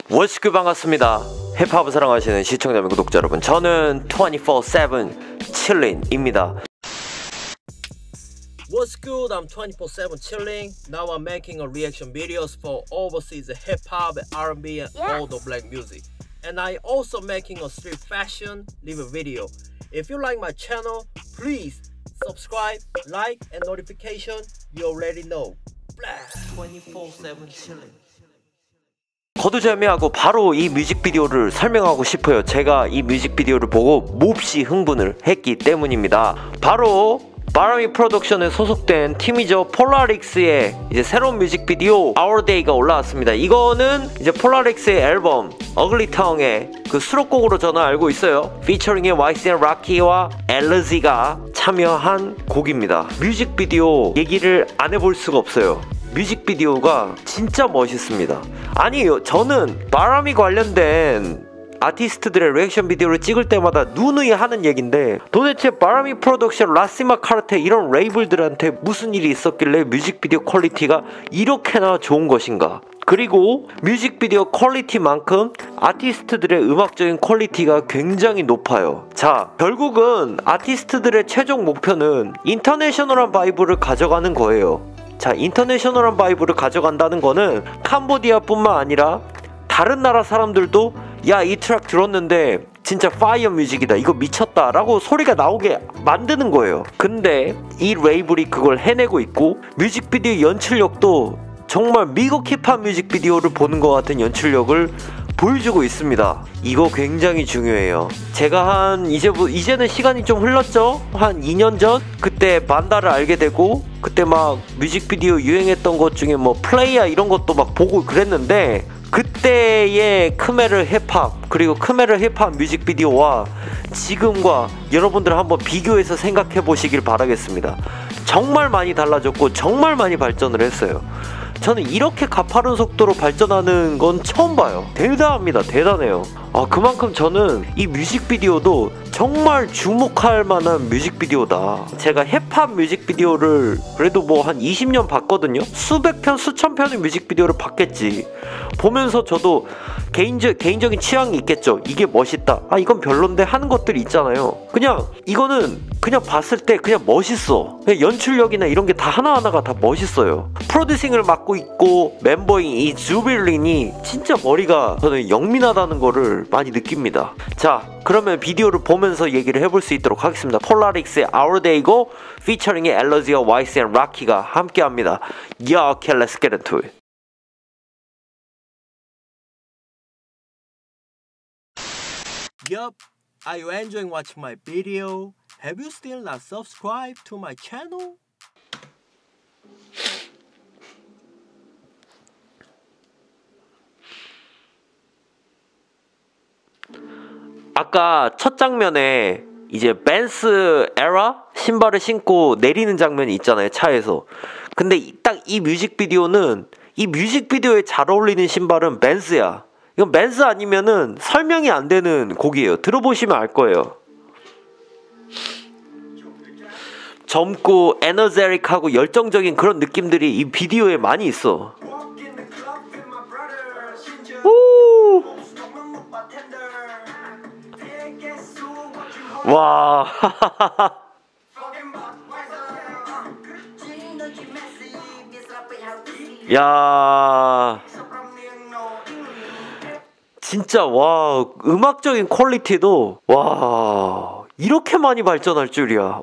워스크 반갑습니다. 힙합을 사랑하시는 시청자 및 구독자 여러분, 저는 24/7 chilling입니다. What's good? I'm 24/7 chilling. Now I'm making a reaction videos for overseas hip hop, R&B, and all the black music. And I also making a street fashion review video. If you like my channel, please subscribe, like, and notification. You already know. 24/7 chilling. 거두절미하고 바로 이 뮤직비디오를 설명하고 싶어요. 제가 이 뮤직비디오를 보고 몹시 흥분을 했기 때문입니다. 바로 바람이 프로덕션에 소속된 팀이죠. 폴라릭스의 이제 새로운 뮤직비디오 Our Day가 올라왔습니다. 이거는 이제 폴라릭스의 앨범 어글리타운의 그 수록곡으로 저는 알고 있어요. 피처링의 YCN 락키와 엘러지가 참여한 곡입니다. 뮤직비디오 얘기를 안 해볼 수가 없어요. 뮤직비디오가 진짜 멋있습니다. 아니요, 저는 바람이 관련된 아티스트들의 리액션 비디오를 찍을 때마다 누누이 하는 얘긴데, 도대체 바람이 프로덕션, 라시마 카르테 이런 레이블들한테 무슨 일이 있었길래 뮤직비디오 퀄리티가 이렇게나 좋은 것인가. 그리고 뮤직비디오 퀄리티만큼 아티스트들의 음악적인 퀄리티가 굉장히 높아요. 자, 결국은 아티스트들의 최종 목표는 인터내셔널한 바이브를 가져가는 거예요. 자, 인터내셔널한 바이브를 가져간다는 거는 캄보디아뿐만 아니라 다른 나라 사람들도 야, 이 트랙 들었는데 진짜 파이어 뮤직이다, 이거 미쳤다 라고 소리가 나오게 만드는 거예요. 근데 이 레이블이 그걸 해내고 있고, 뮤직비디오 연출력도 정말 미국 힙합 뮤직비디오를 보는 것 같은 연출력을 보여주고 있습니다. 이거 굉장히 중요해요. 제가 이제는 시간이 좀 흘렀죠? 한 2년 전? 그때 반다를 알게 되고, 그때 막 뮤직비디오 유행했던 것 중에 뭐 플레이야 이런 것도 막 보고 그랬는데, 그때의 크메르 힙합, 그리고 크메르 힙합 뮤직비디오와 지금과 여러분들 한번 비교해서 생각해 보시길 바라겠습니다. 정말 많이 달라졌고 정말 많이 발전을 했어요. 저는 이렇게 가파른 속도로 발전하는 건 처음 봐요. 대단합니다. 대단해요. 그만큼 저는 이 뮤직비디오도 정말 주목할 만한 뮤직비디오다. 제가 힙합 뮤직비디오를 그래도 뭐 한 20년 봤거든요. 수백 편, 수천 편의 뮤직비디오를 봤겠지. 보면서 저도 개인적인 취향이 있겠죠. 이게 멋있다, 이건 별론데 하는 것들이 있잖아요. 이거는 그냥 봤을 때 그냥 멋있어. 그냥 연출력이나 이런 게 다 하나하나가 다 멋있어요. 프로듀싱을 맡고 있고 멤버인 이 주빌린이 진짜 머리가 저는 영민하다는 거를 많이 느낍니다. 자, 그러면 비디오를 보면서 얘기를 해볼 수 있도록 하겠습니다. 폴라릭스의 Our Day고 피처링의 엘러지와 YCN 락키가 함께합니다. Yeah, okay, let's get into it. Yup, are you enjoying watching my video? Have you still not subscribed to my channel? 아까 첫 장면에 이제 벤스 에라 신발을 신고 내리는 장면이 있잖아요, 차에서. 근데 딱 이 뮤직비디오는, 이 뮤직비디오에 잘 어울리는 신발은 벤스야. 이건 벤스 아니면은 설명이 안 되는 곡이에요. 들어보시면 알 거예요. 젊고 에너제틱하고 열정적인 그런 느낌들이 이 비디오에 많이 있어. 오! 와. 야. 진짜 와, 음악적인 퀄리티도 와, 이렇게 많이 발전할 줄이야.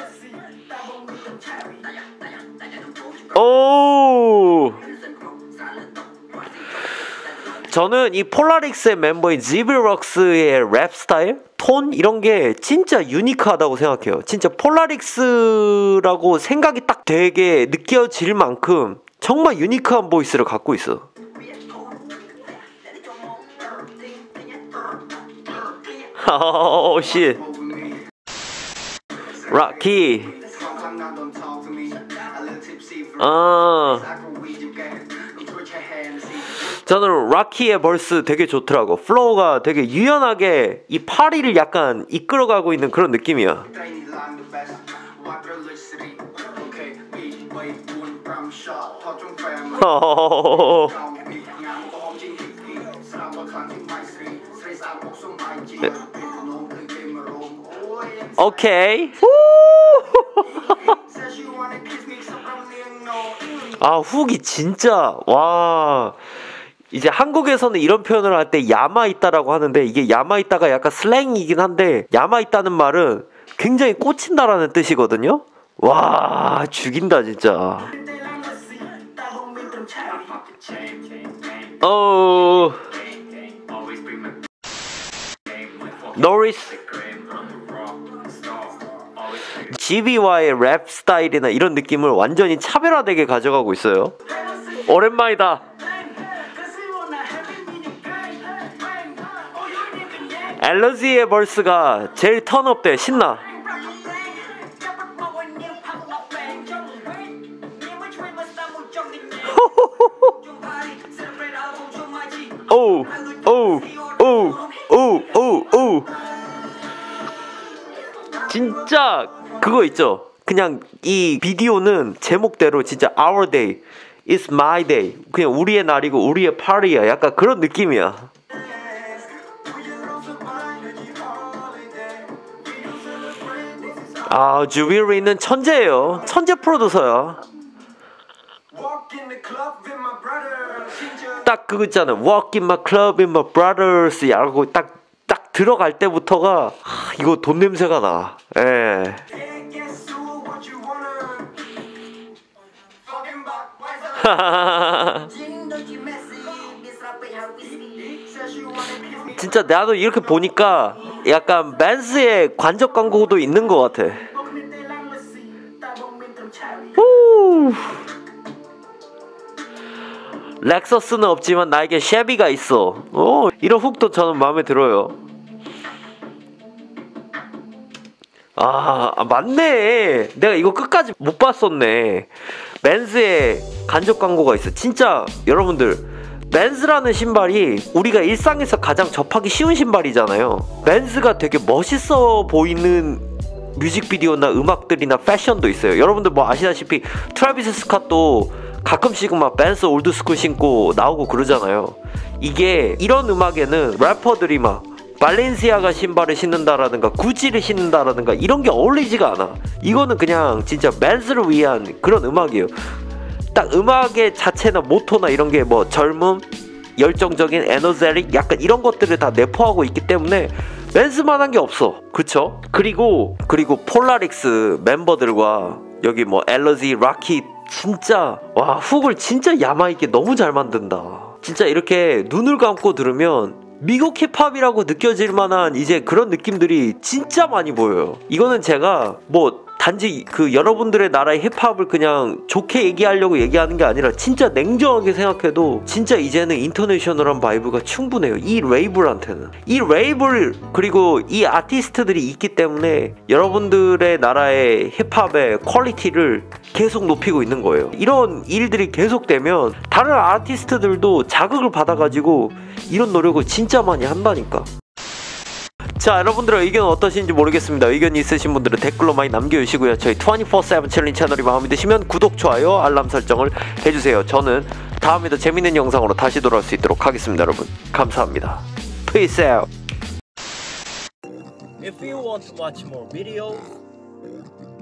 오. 저는 이 폴라릭스의 멤버인 지브럭스의 랩 스타일, 톤 이런 게 진짜 유니크하다고 생각해요. 진짜 폴라릭스라고 생각이 딱 되게 느껴질 만큼 정말 유니크한 보이스를 갖고 있어. 오, 씨. 락키. 저는 락키의 벌스 되게 좋더라고. 플로우가 되게 유연하게 이 파리를 약간 이끌어가고 있는 그런 느낌이야. 오케이. 아, 훅이 진짜 와. 이제 한국에서는 이런 표현을 할 때 야마있다라고 하는데, 이게 야마있다가 약간 슬랭이긴 한데, 야마있다는 말은 굉장히 꽂힌다라는 뜻이거든요. 와, 죽인다 진짜. 노리스 GB와의 랩 스타일이나 이런 느낌을 완전히 차별화되게 가져가고 있어요. 오랜만이다. 앨러지의 벌스가 제일 턴업돼. 신나. 오우 오우 오우 오우 오우 오우. 진짜 그거 있죠. 그냥 이 비디오는 제목대로 진짜 Our Day, It's My Day, 그냥 우리의 날이고 우리의 파티야. 약간 그런 느낌이야. 아, 주비리는 천재예요. 천재 프로듀서야. 딱 그거 있잖아. Walk in my club in my brothers 라고 딱 들어갈 때부터가 이거 돈 냄새가 나. 예. 진짜 나도 이렇게 보니까 약간 벤츠의 관적 광고도 있는 것 같아. 오. 렉서스는 없지만 나에게 쉐비가 있어. 오, 이런 훅도 저는 마음에 들어요. 아, 맞네. 내가 이거 끝까지 못 봤었네. 벤츠의 간접 광고가 있어. 진짜 여러분들, 벤츠라는 신발이 우리가 일상에서 가장 접하기 쉬운 신발이잖아요. 벤츠가 되게 멋있어 보이는 뮤직비디오나 음악들이나 패션도 있어요. 여러분들 뭐 아시다시피 트래비스 스캇도 가끔씩은 막 벤츠 올드스쿨 신고 나오고 그러잖아요. 이게 이런 음악에는 래퍼들이 막 발렌시아가 신발을 신는다라든가 구찌를 신는다라든가 이런 게 어울리지가 않아. 이거는 그냥 진짜 벤츠를 위한 그런 음악이에요. 딱 음악의 자체나 모토나 이런 게 뭐 젊음, 열정적인 에너제릭 약간 이런 것들을 다 내포하고 있기 때문에 벤츠만한 게 없어. 그쵸? 그리고 폴라릭스 멤버들과 여기 뭐 엘러지, 라키 진짜 와, 훅을 진짜 야마있게 너무 잘 만든다. 진짜 이렇게 눈을 감고 들으면 미국 힙합이라고 느껴질 만한 이제 그런 느낌들이 진짜 많이 보여요. 이거는 제가 뭐 단지 그 여러분들의 나라의 힙합을 그냥 좋게 얘기하려고 얘기하는 게 아니라 진짜 냉정하게 생각해도 진짜 이제는 인터내셔널한 바이브가 충분해요. 이 레이블한테는. 이 레이블 그리고 이 아티스트들이 있기 때문에 여러분들의 나라의 힙합의 퀄리티를 계속 높이고 있는 거예요. 이런 일들이 계속되면 다른 아티스트들도 자극을 받아가지고 이런 노력을 진짜 많이 한다니까. 자, 여러분들의 의견은 어떠신지 모르겠습니다. 의견이 있으신 분들은 댓글로 많이 남겨주시고요. 저희 24/7 챌린지 채널이 마음에 드시면 구독, 좋아요, 알람 설정을 해주세요. 저는 다음에 더 재밌는 영상으로 다시 돌아올 수 있도록 하겠습니다. 여러분 감사합니다. Peace out. If you want to watch more videos,